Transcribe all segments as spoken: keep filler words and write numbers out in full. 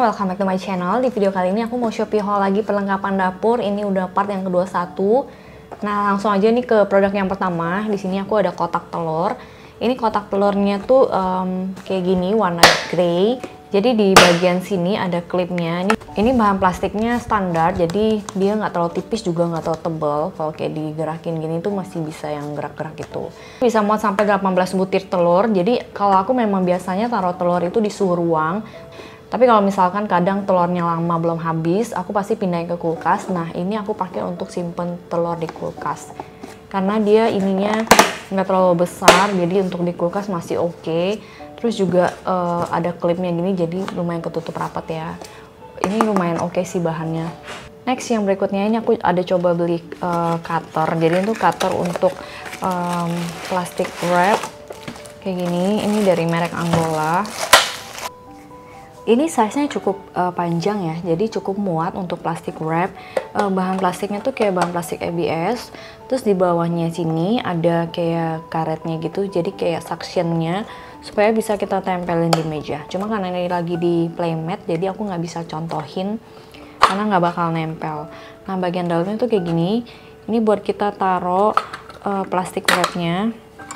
welcome back to my channel. Di video kali ini aku mau Shopee haul lagi perlengkapan dapur. Ini udah part yang kedua satu. Nah, langsung aja nih ke produk yang pertama. Di sini aku ada kotak telur. Ini kotak telurnya tuh um, kayak gini, warna grey. Jadi di bagian sini ada klipnya. Ini, ini bahan plastiknya standar, jadi dia nggak terlalu tipis juga nggak terlalu tebal. Kalau kayak digerakin gini tuh masih bisa yang gerak-gerak gitu. Bisa muat sampai delapan belas butir telur. Jadi kalau aku memang biasanya taruh telur itu di suhu ruang. Tapi kalau misalkan kadang telurnya lama belum habis, aku pasti pindahin ke kulkas. Nah, ini aku pakai untuk simpen telur di kulkas. Karena dia ininya nggak terlalu besar, jadi untuk di kulkas masih oke. Okay. Terus juga uh, ada klipnya gini, jadi lumayan ketutup rapat ya. Ini lumayan oke okay sih bahannya. Next yang berikutnya ini aku ada coba beli uh, cutter. Jadi itu cutter untuk um, plastik wrap kayak gini. Ini dari merek Angola. Ini size-nya cukup uh, panjang ya, jadi cukup muat untuk plastik wrap. Uh, bahan plastiknya tuh kayak bahan plastik A B S. Terus di bawahnya sini ada kayak karetnya gitu, jadi kayak suctionnya supaya bisa kita tempelin di meja. Cuma karena ini lagi di playmat, jadi aku nggak bisa contohin karena nggak bakal nempel. Nah, bagian dalamnya tuh kayak gini. Ini buat kita taruh uh, plastik wrapnya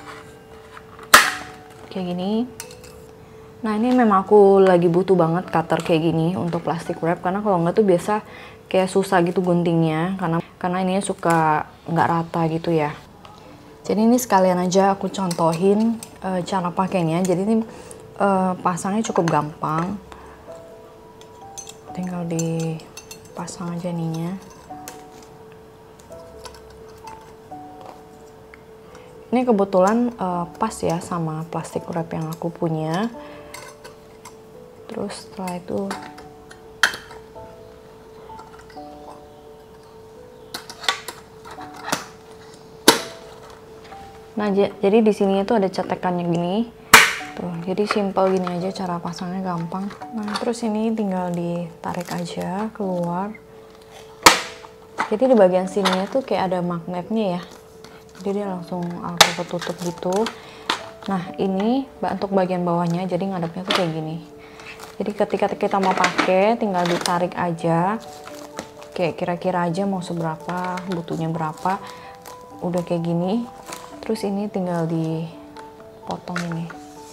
kayak gini. Nah, ini memang aku lagi butuh banget cutter kayak gini untuk plastik wrap, karena kalau nggak tuh biasa kayak susah gitu guntingnya, karena karena ini suka nggak rata gitu ya. Jadi ini sekalian aja aku contohin uh, cara pakainya. Jadi ini uh, pasangnya cukup gampang, tinggal dipasang aja ininya. Ini kebetulan uh, pas ya sama plastik wrap yang aku punya. Terus setelah itu nah jadi di sini itu ada cetekannya gini tuh, jadi simple gini aja cara pasangnya, gampang. Nah, terus ini tinggal ditarik aja keluar. Jadi di bagian sini tuh kayak ada magnetnya ya, jadi dia langsung auto ketutup gitu. Nah, ini untuk bagian bawahnya, jadi ngadepnya tuh kayak gini. Jadi ketika kita mau pakai, tinggal ditarik aja. Kayak kira-kira aja mau seberapa, butuhnya berapa. Udah kayak gini. Terus ini tinggal dipotong ini.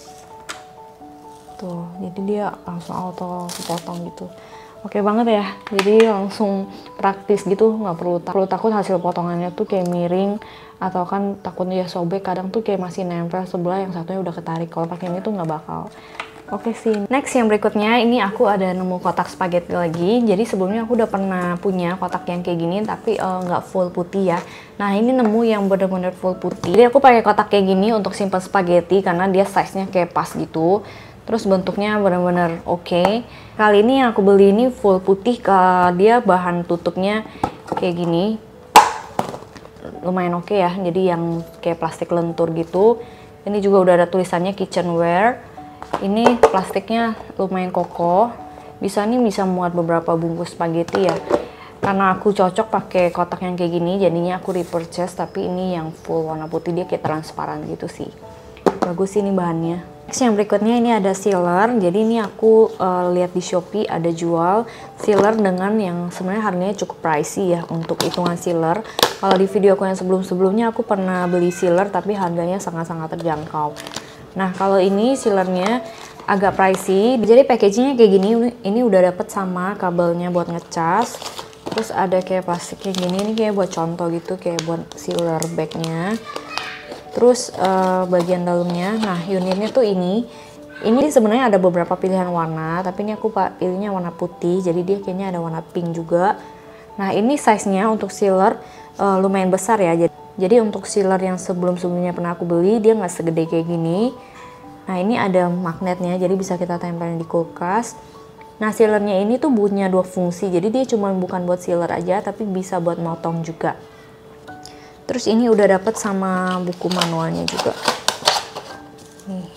Tuh, jadi dia langsung auto potong gitu. Oke banget ya. Jadi langsung praktis gitu, nggak perlu, tak perlu takut hasil potongannya tuh kayak miring atau kan takutnya ya sobek. Kadang tuh kayak masih nempel sebelah, yang satunya udah ketarik. Kalau pakai ini tuh nggak bakal. Oke sih. Next yang berikutnya, ini aku ada nemu kotak spaghetti lagi. Jadi sebelumnya aku udah pernah punya kotak yang kayak gini, tapi nggak uh, full putih ya. Nah, ini nemu yang bener-bener full putih. Jadi aku pakai kotak kayak gini untuk simpan spaghetti karena dia size-nya kayak pas gitu. Terus bentuknya bener-bener oke. Okay. Kali ini yang aku beli ini full putih, ke dia bahan tutupnya kayak gini. Lumayan oke okay ya. Jadi yang kayak plastik lentur gitu. Ini juga udah ada tulisannya kitchenware. Ini plastiknya lumayan kokoh, bisa nih bisa muat beberapa bungkus spaghetti ya. Karena aku cocok pakai kotak yang kayak gini, jadinya aku repurchase. Tapi ini yang full warna putih, dia kayak transparan gitu sih. Bagus sih ini bahannya. Next yang berikutnya ini ada sealer. Jadi ini aku uh, lihat di Shopee ada jual sealer dengan yang sebenarnya harganya cukup pricey ya untuk hitungan sealer. Kalau di video aku yang sebelum-sebelumnya aku pernah beli sealer tapi harganya sangat-sangat terjangkau. Nah, kalau ini sealernya agak pricey. Jadi packagingnya kayak gini. Ini udah dapet sama kabelnya buat ngecas. Terus ada kayak plastiknya gini. Ini kayak buat contoh gitu, kayak buat sealer bagnya. Terus uh, bagian dalamnya, nah unitnya tuh ini. Ini sebenarnya ada beberapa pilihan warna, tapi ini aku pilihnya warna putih. Jadi dia kayaknya ada warna pink juga. Nah, ini size-nya untuk sealer uh, lumayan besar ya. Jadi Jadi untuk sealer yang sebelum-sebelumnya pernah aku beli, dia nggak segede kayak gini. Nah, ini ada magnetnya, jadi bisa kita tempelin di kulkas. Nah, sealernya ini tuh punya dua fungsi. Jadi dia cuma bukan buat sealer aja, tapi bisa buat motong juga. Terus ini udah dapet sama buku manualnya juga. Nih.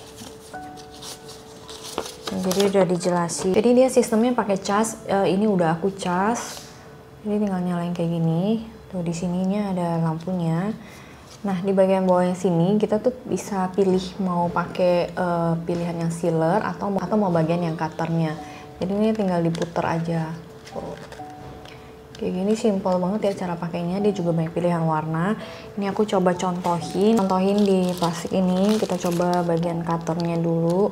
Nah, jadi udah dijelasin. Jadi dia sistemnya pakai cas. Uh, ini udah aku cas. Jadi tinggal nyalain kayak gini. Tuh di sininya ada lampunya. Nah, di bagian bawahnya sini kita tuh bisa pilih mau pakai uh, pilihan yang sealer atau atau mau bagian yang cutternya. Jadi ini tinggal diputer aja. Tuh. Kayak gini simple banget ya cara pakainya. Dia juga banyak pilihan warna. Ini aku coba contohin, contohin di plastik ini. Kita coba bagian cutternya dulu.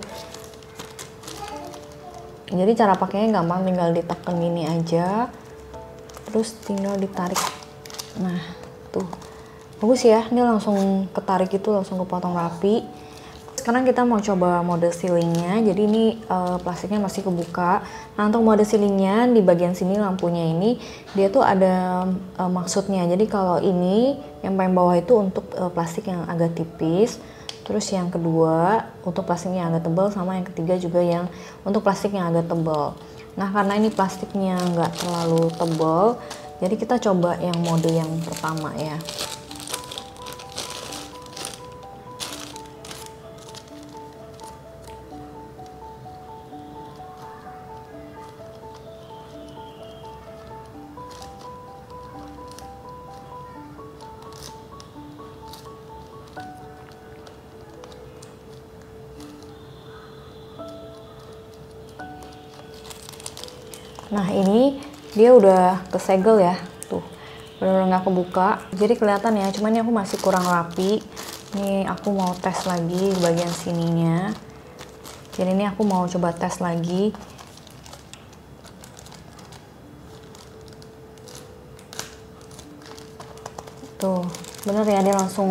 Jadi cara pakainya gampang, tinggal ditekan gini aja. Terus tinggal ditarik. Nah, tuh. Bagus ya, ini langsung ketarik itu, langsung kepotong rapi. Sekarang kita mau coba mode sealingnya. Jadi ini uh, plastiknya masih kebuka. Nah, untuk mode sealingnya di bagian sini lampunya ini dia tuh ada uh, maksudnya. Jadi kalau ini yang paling bawah itu untuk uh, plastik yang agak tipis. Terus yang kedua untuk plastik yang agak tebal, sama yang ketiga juga yang untuk plastik yang agak tebal. Nah, karena ini plastiknya nggak terlalu tebal, jadi kita coba yang mode yang pertama ya. Nah, ini dia udah kesegel ya, tuh bener-bener nggak kebuka, jadi kelihatan ya. Cuman ini aku masih kurang rapi. Ini aku mau tes lagi di bagian sininya. Jadi ini aku mau coba tes lagi. Tuh, bener ya, dia langsung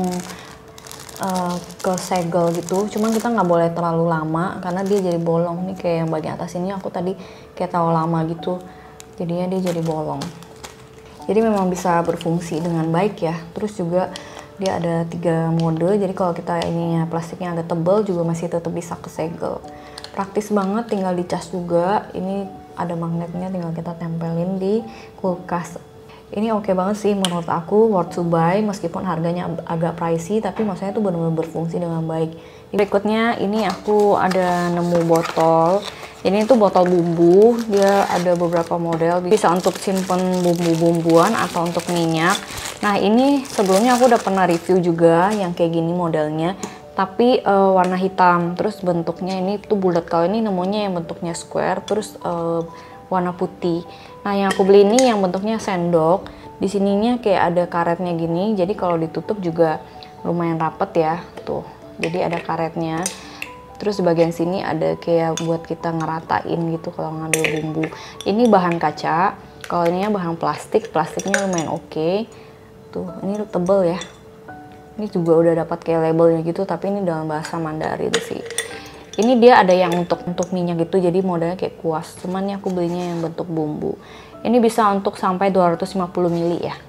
uh, kesegel gitu. Cuman kita nggak boleh terlalu lama karena dia jadi bolong. Nih kayak yang bagian atas ini aku tadi kayak terlalu lama gitu, jadinya dia jadi bolong. Jadi memang bisa berfungsi dengan baik ya. Terus juga dia ada tiga mode, jadi kalau kita ininya plastiknya agak tebal juga masih tetap bisa kesegel. Praktis banget, tinggal dicas juga. Ini ada magnetnya, tinggal kita tempelin di kulkas. Ini oke okay banget sih menurut aku, worth to buy meskipun harganya agak pricey, tapi maksudnya tuh benar-benar berfungsi dengan baik. Berikutnya ini aku ada nemu botol. Ini tuh botol bumbu, dia ada beberapa model, bisa untuk simpen bumbu-bumbuan atau untuk minyak. Nah, ini sebelumnya aku udah pernah review juga yang kayak gini modelnya, tapi uh, warna hitam. Terus bentuknya ini tuh bulat. Kalau ini nemunya yang bentuknya square, terus uh, warna putih. Nah, yang aku beli ini yang bentuknya sendok. Di sininya kayak ada karetnya gini, jadi kalau ditutup juga lumayan rapet ya, tuh. Jadi ada karetnya. Terus di bagian sini ada kayak buat kita ngeratain gitu kalau ngambil bumbu. Ini bahan kaca, kalau ini bahan plastik, plastiknya lumayan oke. Okay. Tuh, ini tebel ya. Ini juga udah dapat kayak labelnya gitu, tapi ini dalam bahasa Mandarin sih. Ini dia ada yang untuk untuk minyak gitu, jadi modelnya kayak kuas. Cuman ini aku belinya yang bentuk bumbu. Ini bisa untuk sampai dua ratus lima puluh mili ya.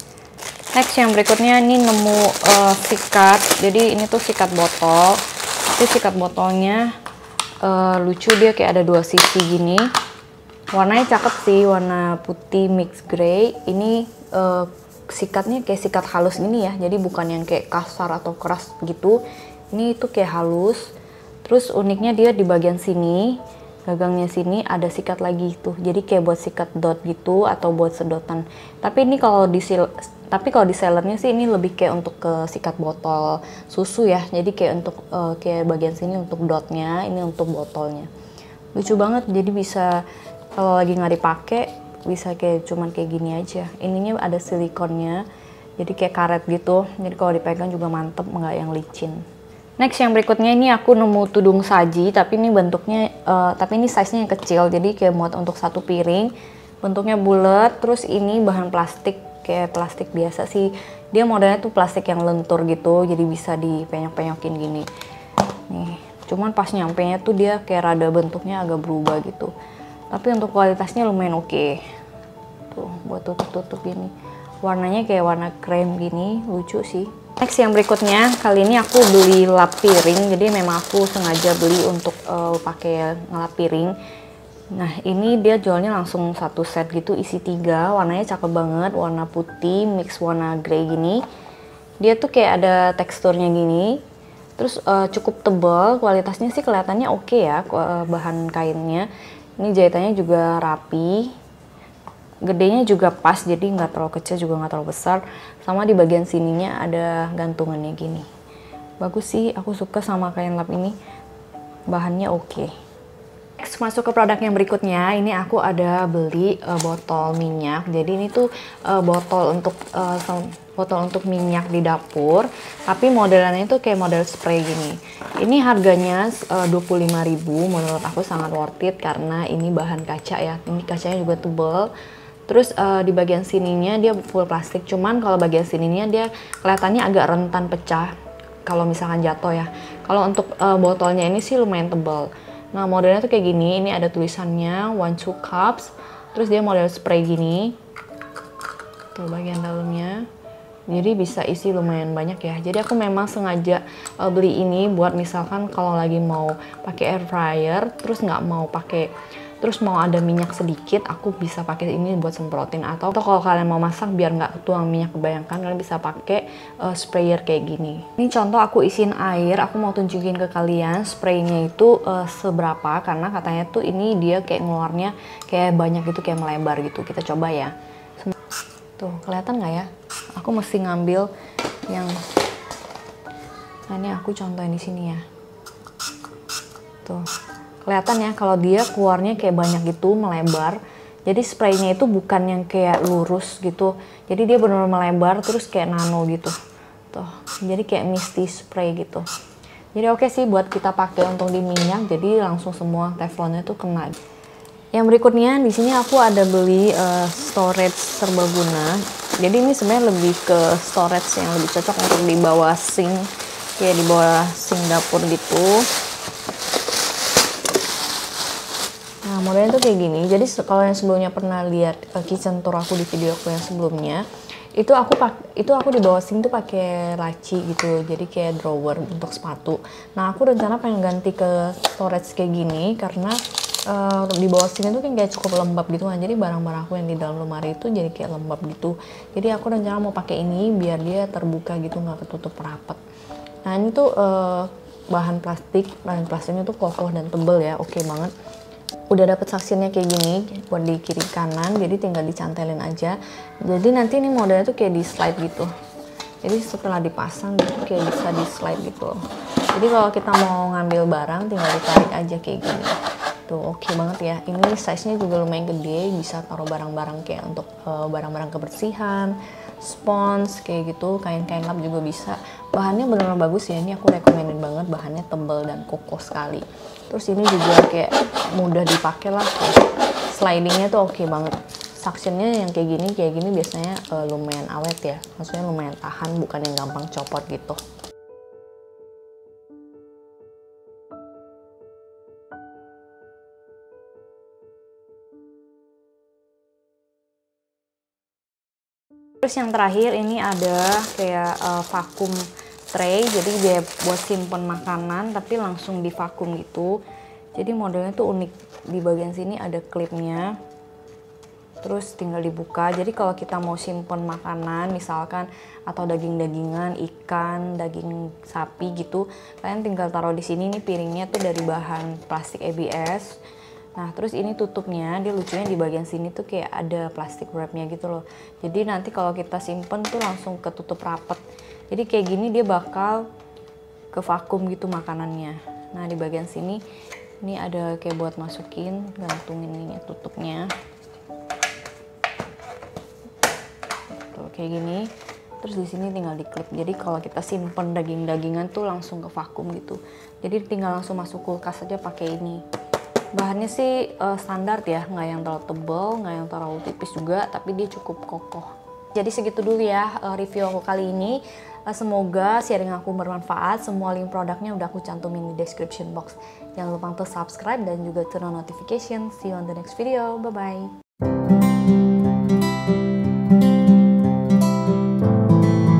Next yang berikutnya ini nemu uh, sikat. Jadi ini tuh sikat botol. Ini sikat botolnya uh, lucu, dia kayak ada dua sisi gini. Warnanya cakep sih, warna putih mix grey. Ini uh, sikatnya kayak sikat halus gini ya, jadi bukan yang kayak kasar atau keras gitu. Ini tuh kayak halus. Terus uniknya dia di bagian sini, gagangnya sini ada sikat lagi tuh. Jadi kayak buat sikat dot gitu atau buat sedotan. Tapi ini kalau di Tapi kalau di sellernya sih ini lebih kayak untuk ke sikat botol susu ya. Jadi kayak untuk uh, kayak bagian sini untuk dotnya, ini untuk botolnya. Lucu banget, jadi bisa kalau lagi nggak dipakai bisa kayak cuman kayak gini aja. Ininya ada silikonnya, jadi kayak karet gitu. Jadi kalau dipegang juga mantep, nggak yang licin. Next yang berikutnya ini aku nemu tudung saji, tapi ini bentuknya, uh, tapi ini size-nya yang kecil. Jadi kayak muat untuk satu piring. Bentuknya bulat, terus ini bahan plastik. Kayak plastik biasa sih, dia modelnya tuh plastik yang lentur gitu, jadi bisa dipenyok-penyokin gini nih. Cuman pas nyampe nya tuh dia kayak rada bentuknya agak berubah gitu, tapi untuk kualitasnya lumayan oke okay. Tuh buat tutup-tutup gini, warnanya kayak warna krem gini, lucu sih. Next yang berikutnya, kali ini aku beli lap piring, jadi memang aku sengaja beli untuk uh, pakai ngelap piring. Nah, ini dia jualnya langsung satu set gitu, isi tiga, warnanya cakep banget, warna putih mix warna grey gini. Dia tuh kayak ada teksturnya gini, terus uh, cukup tebal, kualitasnya sih kelihatannya oke okay ya, bahan kainnya. Ini jahitannya juga rapi, gedenya juga pas, jadi nggak terlalu kecil juga nggak terlalu besar. Sama di bagian sininya ada gantungannya gini. Bagus sih, aku suka sama kain lap ini, bahannya oke okay. Next, masuk ke produk yang berikutnya. Ini aku ada beli uh, botol minyak. Jadi ini tuh uh, botol untuk uh, botol untuk minyak di dapur, tapi modelannya itu kayak model spray gini. Ini harganya uh, dua puluh lima ribu. Menurut aku sangat worth it karena ini bahan kaca ya. Ini kacanya juga tebal. Terus uh, di bagian sininya dia full plastik. Cuman kalau bagian sininya dia kelihatannya agak rentan pecah kalau misalkan jatuh ya. Kalau untuk uh, botolnya ini sih lumayan tebal. Nah, modelnya tuh kayak gini. Ini ada tulisannya one two cups. Terus dia model spray gini. Tuh bagian dalamnya. Jadi bisa isi lumayan banyak ya. Jadi aku memang sengaja uh, beli ini buat misalkan kalau lagi mau pakai air fryer, terus nggak mau pakai, terus mau ada minyak sedikit, aku bisa pakai ini buat semprotin. Atau, atau kalau kalian mau masak biar nggak ketuang minyak, kebayangkan kalian bisa pakai uh, sprayer kayak gini. Ini contoh aku isiin air, aku mau tunjukin ke kalian spraynya itu uh, seberapa, karena katanya tuh ini dia kayak ngeluarnya kayak banyak gitu, kayak melebar gitu. Kita coba ya. Tuh kelihatan nggak ya? Aku mesti ngambil yang, nah ini aku contohin di sini ya. Tuh kelihatan ya kalau dia keluarnya kayak banyak gitu, melebar. Jadi spraynya itu bukan yang kayak lurus gitu. Jadi dia benar-benar melebar terus kayak nano gitu. Tuh, jadi kayak misty spray gitu. Jadi oke sih buat kita pakai untuk di minyak. Jadi langsung semua teflonnya tuh kena. Yang berikutnya di sini aku ada beli uh, storage serbaguna. Jadi ini sebenarnya lebih ke storage yang lebih cocok untuk di bawah sink, kayak di bawah sink dapur gitu. Nah, modelnya tuh kayak gini. Jadi kalau yang sebelumnya pernah lihat uh, kitchen tour aku di video aku yang sebelumnya, itu aku pak itu aku di bawah sink tuh pakai laci gitu. Jadi kayak drawer untuk sepatu. Nah, aku rencana pengen ganti ke storage kayak gini karena Uh, di bawah sini tuh kan kayak cukup lembab gitu kan. Jadi barang-barang aku yang di dalam lemari itu jadi kayak lembab gitu. Jadi aku rencana mau pakai ini biar dia terbuka gitu, nggak ketutup rapat. Nah ini tuh uh, bahan plastik, bahan plastiknya tuh kokoh dan tebel ya, oke banget. Udah dapet saksinya kayak gini buat di kiri kanan, jadi tinggal dicantelin aja. Jadi nanti ini modelnya tuh kayak di slide gitu. Jadi setelah dipasang gitu kayak bisa di slide gitu. Jadi kalau kita mau ngambil barang tinggal ditarik aja kayak gini. Tuh oke okay banget ya. Ini size-nya juga lumayan gede, bisa taruh barang-barang kayak untuk barang-barang uh, kebersihan, spons kayak gitu, kain-kain lap juga bisa. Bahannya benar-benar bagus ya. Ini aku rekomenin banget, bahannya tebal dan kokoh sekali. Terus ini juga kayak mudah dipakai lah. Slidingnya tuh oke okay banget. Suctionnya yang kayak gini, kayak gini biasanya uh, lumayan awet ya. Maksudnya lumayan tahan, bukan yang gampang copot gitu. Terus yang terakhir ini ada kayak uh, vakum tray, jadi dia buat simpen makanan tapi langsung di vakum gitu. Jadi modelnya tuh unik, di bagian sini ada klipnya, terus tinggal dibuka. Jadi kalau kita mau simpen makanan misalkan atau daging-dagingan, ikan, daging sapi gitu, kalian tinggal taruh di sini. Nih piringnya tuh dari bahan plastik A B S. Nah terus ini tutupnya, dia lucunya di bagian sini tuh kayak ada plastik wrapnya gitu loh. Jadi nanti kalau kita simpen tuh langsung ketutup rapet. Jadi kayak gini dia bakal ke vakum gitu makanannya. Nah di bagian sini ini ada kayak buat masukin, gantungin ini tutupnya. Tuh kayak gini. Terus di sini tinggal diklip. Jadi kalau kita simpen daging-dagingan tuh langsung ke vakum gitu. Jadi tinggal langsung masuk kulkas aja pakai ini. Bahannya sih uh, standar ya, nggak yang terlalu tebal, nggak yang terlalu tipis juga, tapi dia cukup kokoh. Jadi segitu dulu ya uh, review aku kali ini. Uh, semoga sharing aku bermanfaat. Semua link produknya udah aku cantumin di description box. Jangan lupa untuk subscribe dan juga turn on notification. See you on the next video. Bye-bye.